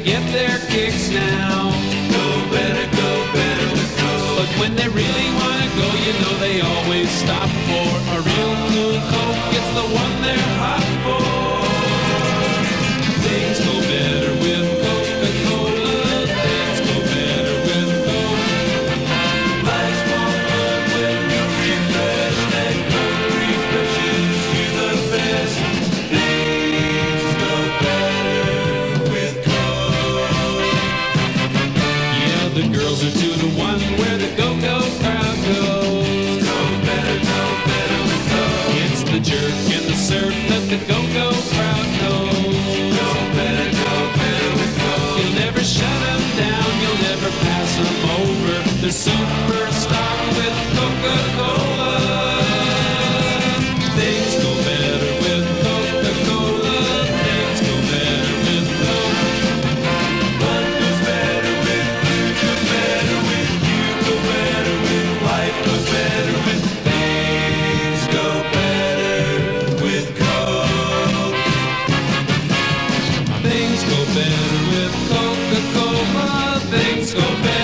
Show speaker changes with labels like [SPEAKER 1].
[SPEAKER 1] get their kicks now. Go better with Coke. But when they really wanna go, you know they always stop for a real cool Coke. It's the one they're hot for. Things go better with Coca-Cola. Things go better with Coke. Life's more fun when you're refreshed, and Coke refreshes you the best. Things go better with Coke. Yeah, the girls are 2-to-1 where the go-go crowd goes. Go better with Coke. It's the jerk and the surf that the go-go crowd knows. Go better with Coke. You'll never shut them down, you'll never pass them over. The super stock with Coca-Cola. Things go better with Coca-Cola. Things go better with Coke. Fun goes better with food, goes better with you, go better with life, goes better with things go better with Coke. Things go better with Coca-Cola. Things go better.